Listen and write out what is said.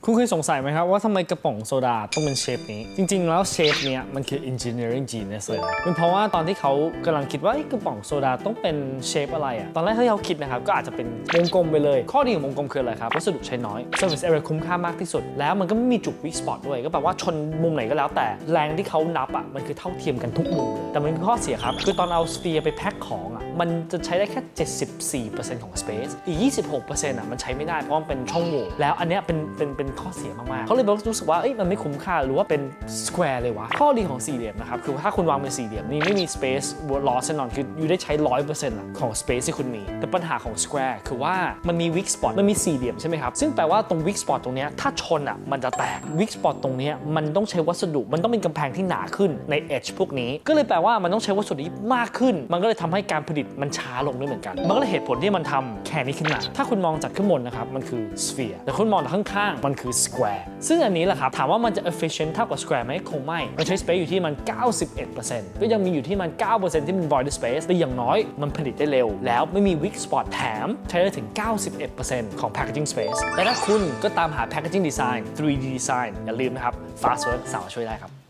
คุณเคยสงสัยไหมครับว่าทำไมกระป๋องโซดาต้องเป็นเชฟนี้จริงๆแล้วเชฟเนี้ยมันคือ engineering genius เลยเป็นเพราะว่าตอนที่เขากำลังคิดว่ากระป๋องโซดาต้องเป็นเชฟอะไรตอนแรกที่เขาคิดนะครับก็อาจจะเป็นวงกลมไปเลยข้อดีของวงกลมคืออะไรครับวัสดุใช้น้อย surface area คุ้มค่ามากที่สุดแล้วมันก็ไม่มีจุด weak spot ด้วยก็แปลว่าชนมุมไหนก็แล้วแต่แรงที่เขานับมันคือเท่าเทียมกันทุกมุมแต่มันมีข้อเสียครับคือตอนเอาสเฟียร์ไปแพ็คของมันจะใช้ได้แค่ 74% ของ space อีก 26% มันใช้ไม่ได้เพราะมันเป็นช่องโหว่แล้วอันเนี้ยเป็นข้อเสียมากๆเขาเลยรู้สึกว่ามันไม่คุ้มค่าหรือว่าเป็น square เลยวะข้อดีของสี่เหลี่ยมนะครับคือถ้าคุณวางเป็นสี่เหลี่ยมนี่ไม่มี space loss แน่นอนคืออยู่ได้ใช้ 100% ของ space ที่คุณมีแต่ปัญหาของ square คือว่ามันมี weak spot มันมีสี่เหลี่ยมใช่ไหมครับซึ่งแปลว่าตรง weak spot ตรงเนี้ยถ้าชนมันจะแตก weak spot ตรงเนี้ยมันต้องใช้วัสดุมันต้องเป็นกำแพงที่หนาขึ้นใน edge พวกนี้ก็เลยแปลว่ามันต้องใช้วัสดุที่มากขึ้นมันก็เลยทำให้การผลิตมันช้าลงด้วยเหมือนกันมันก็เลยเหตุผลที่มันทำแค่นี้ขึ้นมาถ้าคุณมองจากข้างบนนะครับมันคือ sphere แต่คุณมองจากข้างๆมันคือ square ซึ่งอันนี้แหละครับถามว่ามันจะ efficient เท่ากับ square ไหมคงไม่มันใช้ space อยู่ที่มัน 91% ก็ยังมีอยู่ที่มัน 9% ที่เป็น void space แต่อย่างน้อยมันผลิตได้เร็วแล้วไม่มี weak spot แถมใช้ได้ถึง 91% ของ packaging space และถ้าคุณก็ตามหา packaging design 3D design อย่าลืมนะครับ Fastwork สามารถช่วยได้ครับ